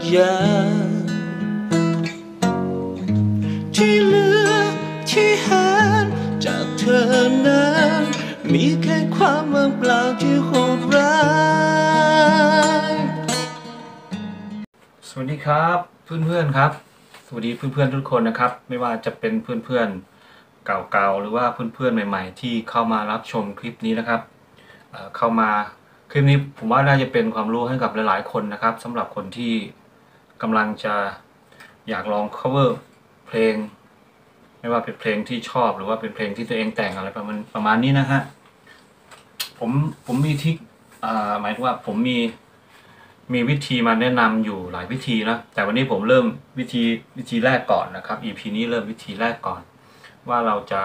อย่างที่เหลือที่เห็นจากเธอนั้นมีแค่ความว่างเปล่าที่โหดร้ายสวัสดีครับเพื่อนๆครับสวัสดีเพื่อนๆทุกคนนะครับไม่ว่าจะเป็นเพื่อนๆเก่าๆหรือว่าเพื่อนๆใหม่ๆที่เข้ามารับชมคลิปนี้นะครับเข้ามาคลิปนี้ผมว่าน่าจะเป็นความรู้ให้กับหลายๆคนนะครับสำหรับคนที่กำลังจะอยากลอง cover เพลงไม่ว่าเป็นเพลงที่ชอบหรือว่าเป็นเพลงที่ตัวเองแต่งอะไรประมาณนี้นะฮะผมมีทิคหมายถึงว่าผมมีวิธีมาแนะนำอยู่หลายวิธีนะแต่วันนี้ผมเริ่มวิธีแรกก่อนนะครับ EP นี้เริ่มวิธีแรกก่อนว่าเราจะ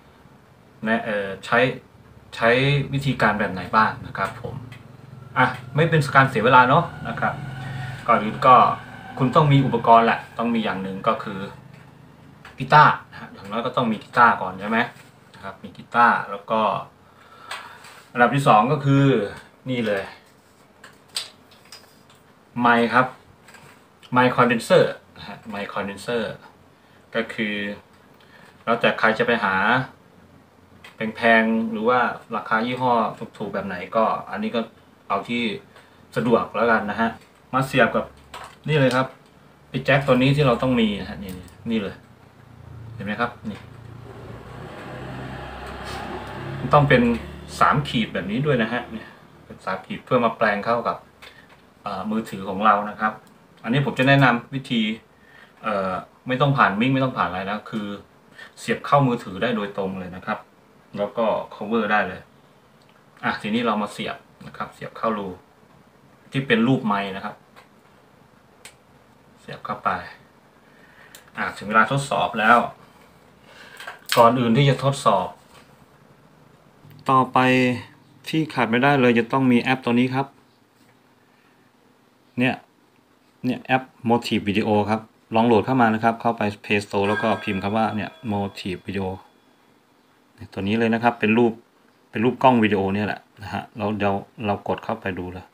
ใช้วิธีการแบบไหนบ้างนะครับผมไม่เป็นการเสียเวลาเนาะนะครับก่อนอื่นก็คุณต้องมีอุปกรณ์แหละต้องมีอย่างหนึ่งก็คือกีตาร์อย่างน้อยก็ต้องมีกีตาร์ก่อนใช่ไหมนะครับมีกีตาร์แล้วก็อันดับที่2ก็คือนี่เลยไมค์ครับไมค์คอนเดนเซอร์ไมค์คอนเดนเซอร์ก็คือแล้วแต่ใครจะไปหาแพงๆหรือว่าราคายี่ห้อถูกๆแบบไหนก็อันนี้ก็เอาที่สะดวกแล้วกันนะฮะมาเสียบกับนี่เลยครับไอ้แจ็คตัวนี้ที่เราต้องมีนะฮะนี่เลยเห็นไหมครับนี่ต้องเป็น3 ขีดแบบนี้ด้วยนะฮะเนี่ยเป็น3 ขีดเพื่อมาแปลงเข้ากับมือถือของเรานะครับอันนี้ผมจะแนะนำวิธีไม่ต้องผ่านมิกไม่ต้องผ่านอะไรแล้วคือเสียบเข้ามือถือได้โดยตรงเลยนะครับแล้วก็ cover ได้เลยทีนี้เรามาเสียบนะครับเสียบเข้ารูที่เป็นรูปไม้นะครับเสียบเข้าไปถึงเวลาทดสอบแล้วก่อนอื่นที่จะทดสอบต่อไปที่ขาดไม่ได้เลยจะต้องมีแอปตัวนี้ครับเนี่ยแอป Motive Video ครับลองโหลดเข้ามานะครับเข้าไป Play Store แล้วก็พิมพ์คำว่าเนี่ย Motive Video ตัวนี้เลยนะครับเป็นรูปกล้องวิดีโอเนี่ยแหละนะฮะเดี๋ยวเรากดเข้าไปดูเลย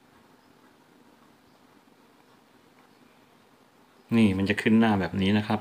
นี่มันจะขึ้นหน้าแบบนี้นะครับ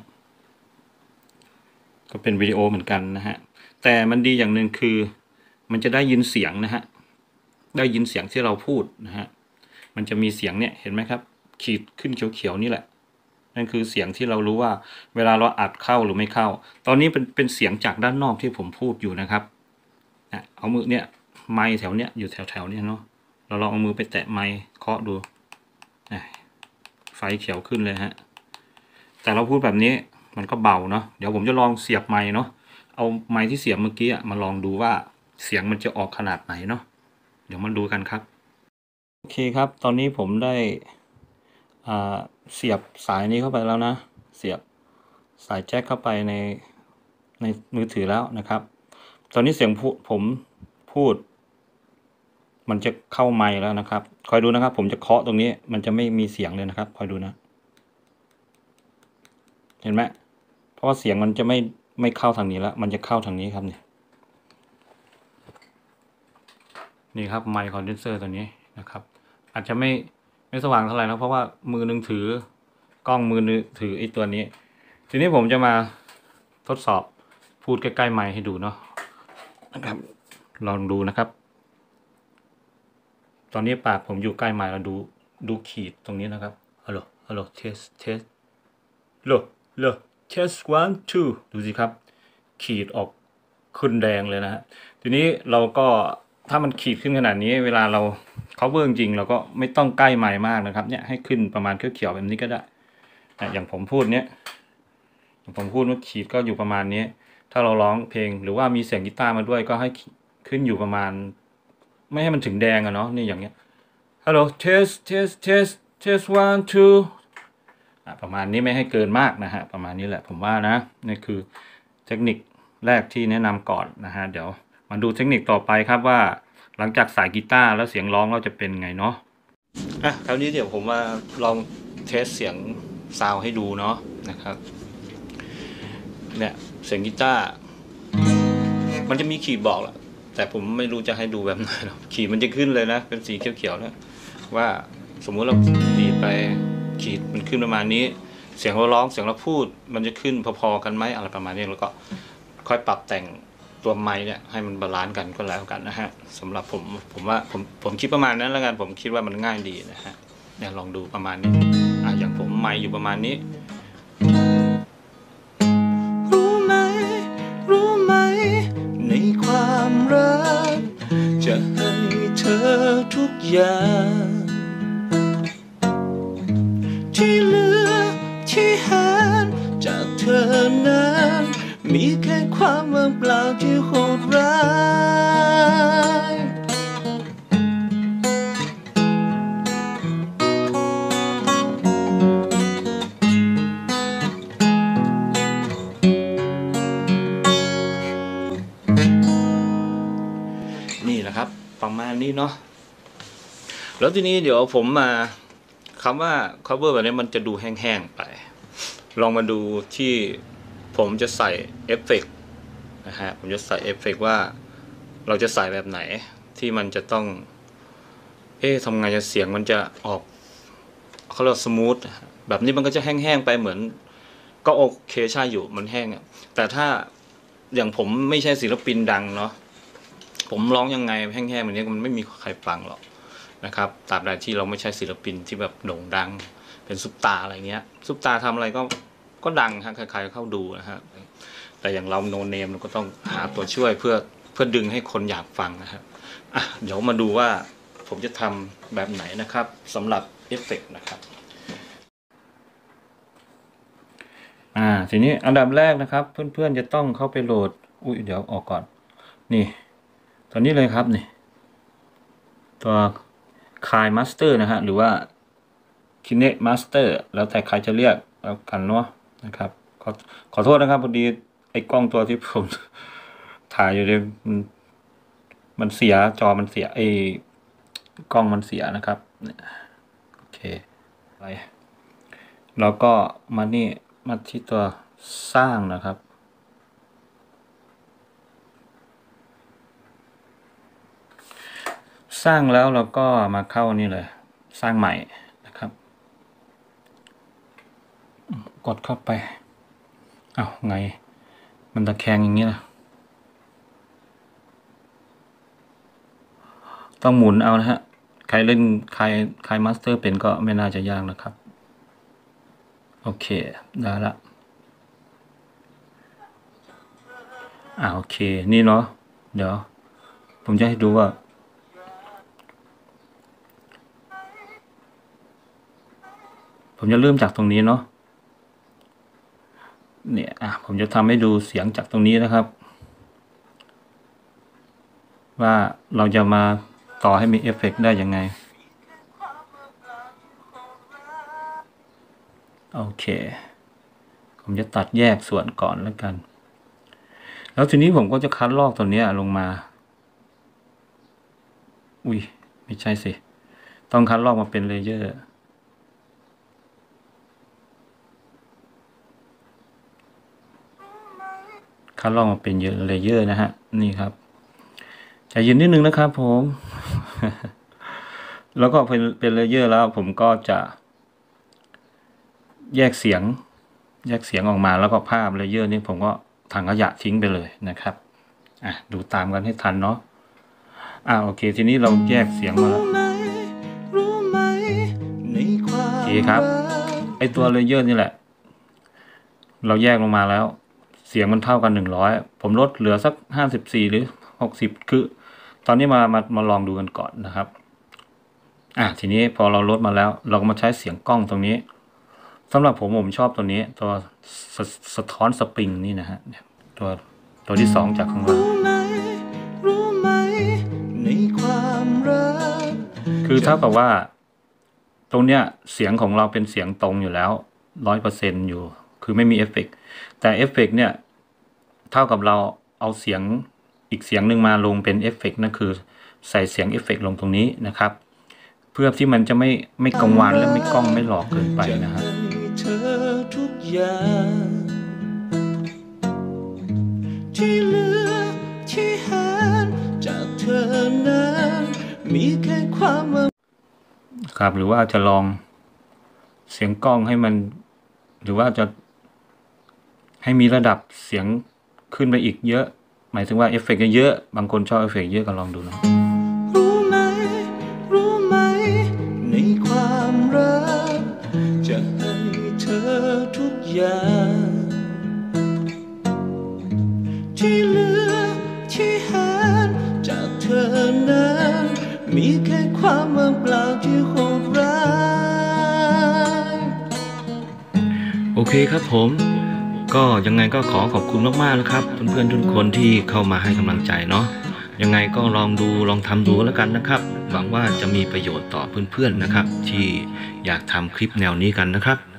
ก็เป็นวิดีโอเหมือนกันนะฮะแต่มันดีอย่างหนึ่งคือมันจะได้ยินเสียงนะฮะได้ยินเสียงที่เราพูดนะฮะมันจะมีเสียงเนี่ยเห็นไหมครับขีดขึ้นเขียวๆนี่แหละนั่นคือเสียงที่เรารู้ว่าเวลาเราอัดเข้าหรือไม่เข้าตอนนี้เป็นเสียงจากด้านนอกที่ผมพูดอยู่นะครับเอามือเนี่ยไมค์แถวเนี้ยอยู่แถวเนี่ยเนาะเราลองเอามือไปแตะไมค์เคาะดูไฟเขียวขึ้นเลยฮะแต่เราพูดแบบนี้มันก็เบาเนาะเดี๋ยวผมจะลองเสียบไมค์เนาะเอาไมค์ที่เสียบเมื่อกี้มาลองดูว่าเสียงมันจะออกขนาดไหนเนาะเดี๋ยวมาดูกันครับโอเคครับตอนนี้ผมได้เสียบสายนี้เข้าไปแล้วนะเสียบสายแจ็คเข้าไปในมือถือแล้วนะครับตอนนี้เสียงผมพูดมันจะเข้าไมค์แล้วนะครับคอยดูนะครับผมจะเคาะตรงนี้มันจะไม่มีเสียงเลยนะครับคอยดูนะเห็นไหมเพราะว่าเสียงมันจะไม่เข้าทางนี้แล้วมันจะเข้าทางนี้ครับนี่ครับไมค์คอนเดนเซอร์ตัวนี้นะครับอาจจะไม่สว่างเท่าไหร่นะเพราะว่ามือนึงถือกล้องมือนึงถือไอ้ตัวนี้ทีนี้ผมจะมาทดสอบพูดใกล้ๆไมค์ให้ดูเนาะนะครับลองดูนะครับตอนนี้ปากผมอยู่ใกล้ไมค์แล้วดูขีดตรงนี้นะครับฮัลโหลเทสฮัลโหลเทส 1 2ดูสิครับขีดออกขึ้นแดงเลยนะฮะทีนี้เราก็ถ้ามันขีดขึ้นขนาดนี้เวลาเรา cover จริงเราก็ไม่ต้องใกล้ไมค์มากนะครับเนี่ยให้ขึ้นประมาณเขียวๆแบบนี้ก็ได้อย่างผมพูดเนี้ยว่าขีดก็อยู่ประมาณนี้ถ้าเราร้องเพลงหรือว่ามีเสียงกีตาร์มาด้วยก็ให้ขึ้นอยู่ประมาณไม่ให้มันถึงแดงอะเนาะนี่อย่างเงี้ยฮัลโหลเทส 1 2ประมาณนี้ไม่ให้เกินมากนะฮะประมาณนี้แหละผมว่านะนี่คือเทคนิคแรกที่แนะนำก่อนนะฮะเดี๋ยวมาดูเทคนิคต่อไปครับว่าหลังจากสายกีตาร์แล้วเสียงร้องเราจะเป็นไงเนาะคราวนี้เดี๋ยวผมมาลองเทสเสียงซาวให้ดูเนาะนะครับเนี่ยเสียงกีตาร์มันจะมีขีดบอกแหละแต่ผมไม่รู้จะให้ดูแบบไหนขีดมันจะขึ้นเลยนะเป็นสีเขียวๆนะว่าสมมุติเราดีดไปขีดมันขึ้นประมาณนี้เสียงเราร้องเสียงเราพูดมันจะขึ้นพอๆกันไหมอะไรประมาณนี้แล้วก็ค่อยปรับแต่งตัวไมค์เนี่ยให้มันบาลานซ์กันก็แล้วกันนะฮะสำหรับผมว่าผมคิดประมาณนั้นแล้วกันผมคิดว่ามันง่ายดีนะฮะเนี่ยลองดูประมาณนี้อย่างผมไมค์อยู่ประมาณนี้รู้ไหมในความรักจะให้เธอทุกอย่างที่เหลือที่เห็นจากเธอนั้นมีแค่ความว่างเปล่าที่โหดร้ายนี่แหละครับประมาณนี้เนาะแล้วทีนี้เดี๋ยวผมมาคำว่า cover แบบนี้มันจะดูแห้งๆไปลองมาดูที่ผมจะใส่เอฟเฟกต์นะฮะผมจะใส่เอฟเฟกต์ว่าเราจะใส่แบบไหนที่มันจะต้องทำไงจะเสียงมันจะออกเขาเรียกสมูทแบบนี้มันก็จะแห้งๆไปเหมือนก็โอเคใช่อยู่มันแห้งแต่ถ้าอย่างผมไม่ใช่ศิลปินดังเนาะผมร้องยังไงแห้งๆแบบนี้มันไม่มีใครฟังหรอกนะครับตราบใดที่เราไม่ใช่ศิลปินที่แบบโด่งดังเป็นซุปตาอะไรเงี้ยซุปตาทำอะไรก็ดังฮะใครๆเข้าดูนะฮะแต่อย่างเราโนเนมเราก็ต้องหาตัวช่วยเพื่อดึงให้คนอยากฟังนะครับเดี๋ยวมาดูว่าผมจะทำแบบไหนนะครับสำหรับเอฟเฟกต์นะครับทีนี้อันดับแรกนะครับเพื่อนๆจะต้องเข้าไปโหลดเดี๋ยวออกก่อนนี่ตัวนี้เลยครับนี่ตัวKineMasterนะฮะหรือว่า KineMaster แล้วแต่ใครจะเรียกแล้วกันเนาะนะครับขอโทษนะครับพอดีไอ้กล้องตัวที่ผมถ่ายอยู่เนี่ยมันเสียจอมันเสียไอ้กล้องมันเสียนะครับโอเคไปแล้วก็มาที่ตัวสร้างนะครับสร้างแล้วเราก็มาเข้านี่เลยสร้างใหม่นะครับกดเข้าไปไงมันตะแคงอย่างนี้นะต้องหมุนเอานะฮะใครเล่นใครมาสเตอร์เป็นก็ไม่น่าจะยากนะครับโอเคได้ละโอเคนี่เนาะเดี๋ยวผมจะให้ดูว่าผมจะเริ่มจากตรงนี้เนาะเนี่ยผมจะทำให้ดูเสียงจากตรงนี้นะครับว่าเราจะมาต่อให้มีเอฟเฟกต์ได้ยังไงโอเคผมจะตัดแยกส่วนก่อนแล้วกันแล้วทีนี้ผมก็จะคัดลอกตัวนี้ลงมาไม่ใช่สิต้องคัดลอกมาเป็นเลเยอร์คัดลอกมาเป็นเลเยอร์นะฮะนี่ครับใจเย็นนิดนึงนะครับผม แล้วก็เป็นเลเยอร์แล้วผมก็จะแยกเสียงออกมาแล้วก็ภาพเลเยอร์นี้ผมก็ถังขยะทิ้งไปเลยนะครับดูตามกันให้ทันเนาะโอเคทีนี้เราแยกเสียงมาแล้วโอเคครับไอตัวเลเยอร์นี่แหละเราแยกลงมาแล้วเสียงมันเท่ากัน100ผมลดเหลือสัก54หรือ60คือตอนนี้มาลองดูกันก่อนนะครับทีนี้พอเราลดมาแล้วเราก็มาใช้เสียงกล้องตรงนี้สำหรับผมชอบตัวนี้ตัวสะท้อนสปริงนี่นะฮะตัวที่2จากข้างล่างคือเท่ากับว่าตรงเนี้ยเสียงของเราเป็นเสียงตรงอยู่แล้ว 100% อยู่คือไม่มีเอฟเฟกต์แต่เอฟเฟกต์เนี่ยเท่ากับเราเอาเสียงอีกเสียงหนึ่งมาลงเป็นเอฟเฟกต์นั่นคือใส่เสียงเอฟเฟกต์ลงตรงนี้นะครับเพื่อที่มันจะไม่กังวานและไม่ก้องไม่หลอกเกินไปนะครับที่เหลือที่เห็นจากเธอนั้นมีแค่ความครับหรือว่าจะลองเสียงกล้องให้มัน หรือว่าจะให้มีระดับเสียงขึ้นไปอีกเยอะ หมายถึงว่าเอฟเฟกต์เยอะบางคนชอบเอฟเฟกต์เยอะก็ลองดูนะรู้ไหมรู้ไหมในความรักจะให้เธอทุกอย่างที่เหลือที่เห็นจากเธอนั้นมีแค่ความว่างเปล่าที่โหดร้ายโอเคครับผมก็ยังไงก็ขอบคุณมากๆนะครับเพื่อนๆทุกคนที่เข้ามาให้กำลังใจเนาะยังไงก็ลองทำดูแล้วกันนะครับหวังว่าจะมีประโยชน์ต่อเพื่อนๆนะครับที่อยากทำคลิปแนวนี้กันนะครับ